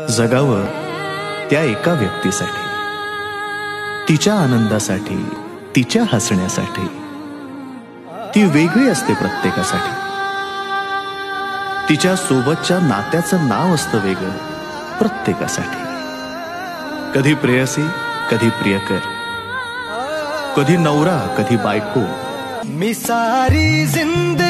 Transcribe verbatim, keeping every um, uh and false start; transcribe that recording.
जगावं त्या एका व्यक्तीसाठी, तिच्या आनंदासाठी, तिच्या हसण्यासाठी. ती वेगळी असते प्रत्येकासाठी. तिच्या सोबतच्या नात्याचं नाव असतं वेगळं प्रत्येकासाठी. कधी प्रेयसी, कधी प्रियकर, कधी नवरा, कधी बायको. मी सारी जिंदगी